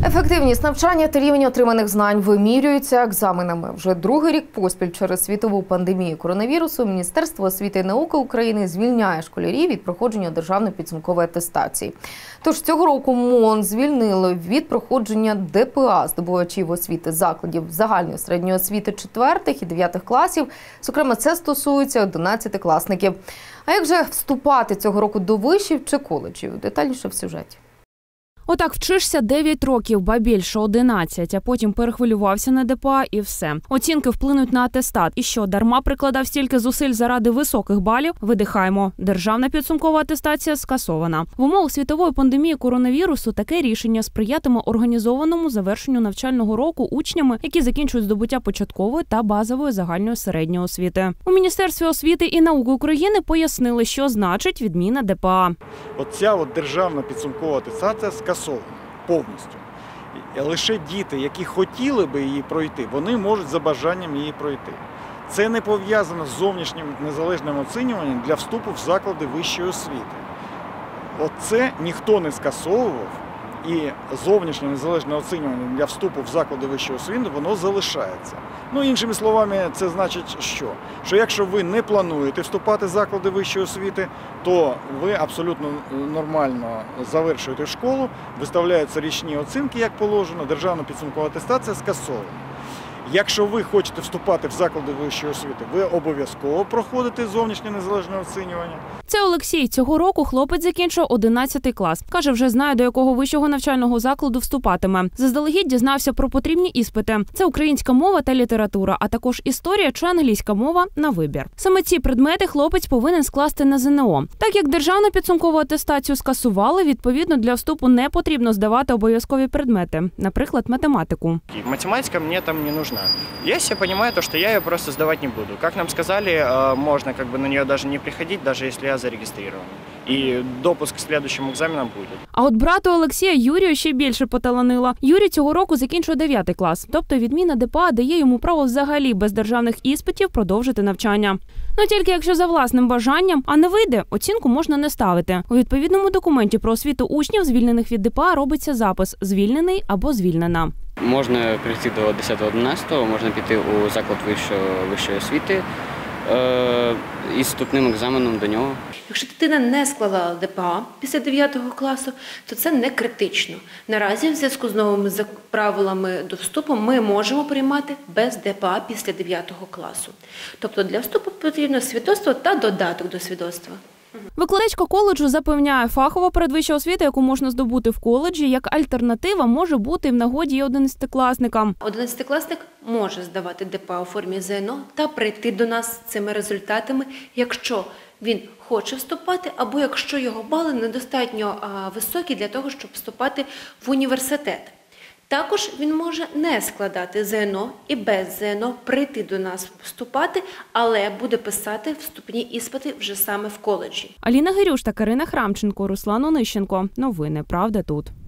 Ефективність навчання та рівень отриманих знань вимірюються екзаменами. Вже другий рік поспіль через світову пандемію коронавірусу Міністерство освіти і науки України звільняє школярів від проходження державної підсумкової атестації. Тож цього року МОН звільнило від проходження ДПА здобувачів освіти закладів загальної середньої освіти 4 і 9 класів. Зокрема, це стосується 11-класників. А як же вступати цього року до вишів чи коледжів? Детальніше в сюжеті. Отак вчишся 9 років, ба більше 11, а потім перехвилювався на ДПА і все. Оцінки вплинуть на атестат. І що, дарма прикладав стільки зусиль заради високих балів? Видихаємо. Державна підсумкова атестація скасована. В умовах світової пандемії коронавірусу таке рішення сприятиме організованому завершенню навчального року учнями, які закінчують здобуття початкової та базової загальної середньої освіти. У Міністерстві освіти і науки України пояснили, що значить відміна ДПА. Оця державна підсумкова атестація скасована повністю. Лише діти, які хотіли би її пройти, вони можуть за бажанням її пройти. Це не пов'язано з зовнішнім незалежним оцінюванням для вступу в заклади вищої освіти. Оце ніхто не скасовував, і зовнішнє незалежне оцінювання для вступу в заклади вищої освіти, воно залишається. Ну, іншими словами, це значить що? Що якщо ви не плануєте вступати в заклади вищої освіти, то ви абсолютно нормально завершуєте школу, виставляються річні оцінки, як положено, державна підсумкова атестація скасована. Якщо ви хочете вступати в заклади вищої освіти, ви обов'язково проходите зовнішнє незалежне оцінювання. Це Олексій. Цього року хлопець закінчив 11 клас. Каже, вже знає, до якого вищого навчального закладу вступатиме. Заздалегідь дізнався про потрібні іспити. Це українська мова та література, а також історія чи англійська мова на вибір. Саме ці предмети хлопець повинен скласти на ЗНО. Так як державну підсумкову атестацію скасували, відповідно, для вступу не потрібно здавати обов'язкові предмети, наприклад, математику. Математика мені там не нужна. Я себе понимаю, что я ее просто сдавать не буду. Как нам сказали, можно на нее даже не приходить, даже если я зарегистрирован. І допуск к следующим екзаменам буде. А от брату Олексія Юрію ще більше поталанило. Юрій цього року закінчує 9 клас. Тобто відміна ДПА дає йому право взагалі без державних іспитів продовжити навчання. Ну тільки якщо за власним бажанням, а не вийде, оцінку можна не ставити. У відповідному документі про освіту учнів, звільнених від ДПА, робиться запис «звільнений» або «звільнена». Можна прийти до 10-11, можна піти у заклад вищої освіти із вступним екзаменом до нього. Якщо дитина не склала ДПА після 9 класу, то це не критично. Наразі, в зв'язку з новими правилами до вступу, ми можемо приймати без ДПА після 9 класу. Тобто для вступу потрібно свідоцтво та додаток до свідоцтва. Викладачка коледжу запевняє, фахова передвища освіта, яку можна здобути в коледжі, як альтернатива може бути в нагоді і 11-класникам. 11-класник може здавати ДПА у формі ЗНО та прийти до нас з цими результатами, якщо він хоче вступати, або якщо його бали недостатньо високі для того, щоб вступати в університет. Також він може не складати ЗНО і без ЗНО прийти до нас вступати, але буде писати вступні іспити вже саме в коледжі. Аліна Гирюш та Карина Храмченко, Руслан Онищенко. Новини «Правда тут».